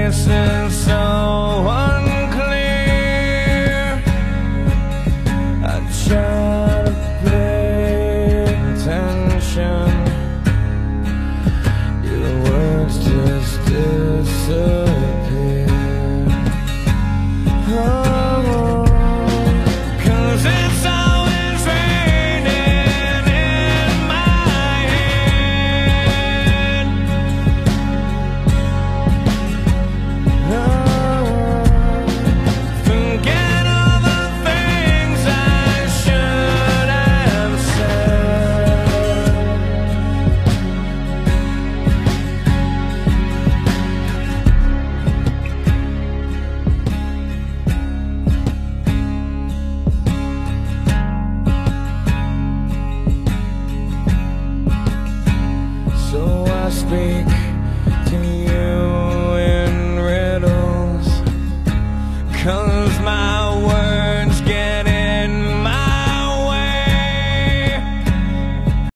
faces so unclear. I try to pay attention, your words just disappear. Oh, 'cause it's always raining in my head. Forget all the things I should have said. So I speak to you in riddles, 'cause my